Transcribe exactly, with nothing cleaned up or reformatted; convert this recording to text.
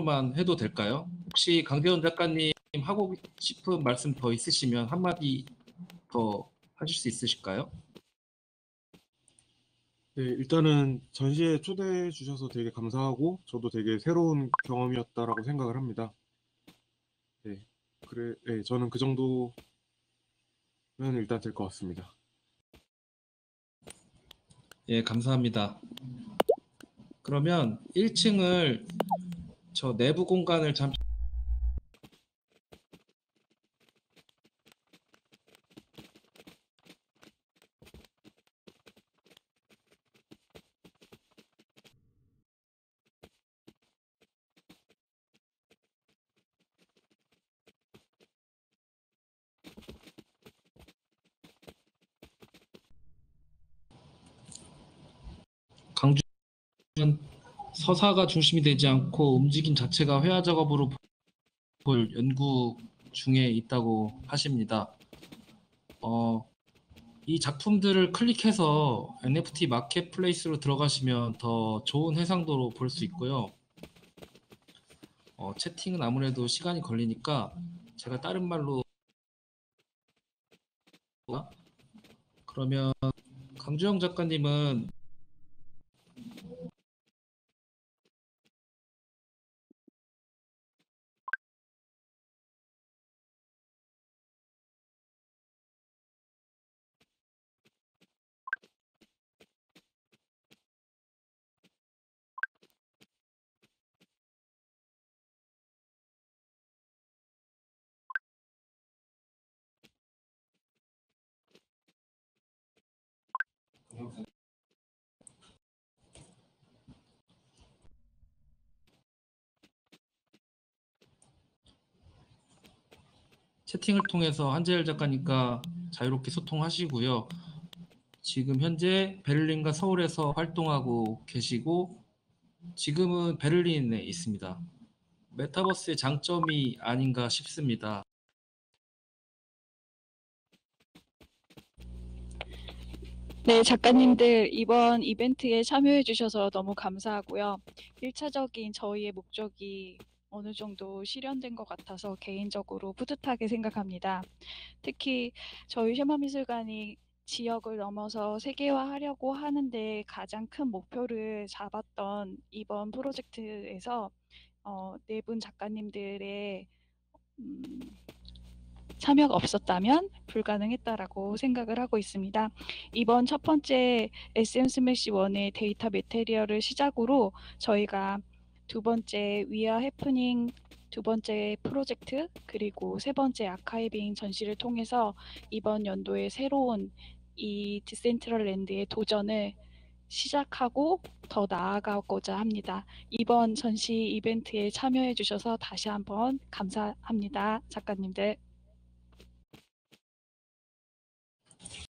만 해도 될까요? 혹시 강재원 작가님 하고 싶은 말씀 더 있으시면 한마디 더 하실 수 있으실까요? 네, 일단은 전시에 초대해 주셔서 되게 감사하고 저도 되게 새로운 경험이었다라고 생각을 합니다. 네, 그래, 네, 저는 그 정도면 일단 될 것 같습니다. 예, 감사합니다. 그러면 일 층을 저 내부 공간을 잠시 강주 서사가 중심이 되지 않고 움직임 자체가 회화 작업으로 볼 연구 중에 있다고 하십니다. 어, 이 작품들을 클릭해서 엔에프티 마켓플레이스로 들어가시면 더 좋은 해상도로 볼 수 있고요. 어, 채팅은 아무래도 시간이 걸리니까 제가 다른 말로 그러면 강주영 작가님은 채팅을 통해서 한재열 작가님과 자유롭게 소통하시고요. 지금 현재 베를린과 서울에서 활동하고 계시고 지금은 베를린에 있습니다. 메타버스의 장점이 아닌가 싶습니다. 네, 작가님들 이번 이벤트에 참여해 주셔서 너무 감사하고요. 일 차적인 저희의 목적이 어느 정도 실현된 것 같아서 개인적으로 뿌듯하게 생각합니다. 특히 저희 쉐마미술관이 지역을 넘어서 세계화하려고 하는데 가장 큰 목표를 잡았던 이번 프로젝트에서 어, 네 분 작가님들의 음, 참여가 없었다면 불가능했다라고 생각을 하고 있습니다. 이번 첫 번째 에스엠 스매시 일의 데이터 매테리얼을 시작으로 저희가 두 번째 위아 해프닝 두 번째 프로젝트 그리고 세 번째 아카이빙 전시를 통해서 이번 연도에 새로운 이 디센트럴랜드의 도전을 시작하고 더 나아가고자 합니다. 이번 전시 이벤트에 참여해 주셔서 다시 한번 감사합니다. 작가님들.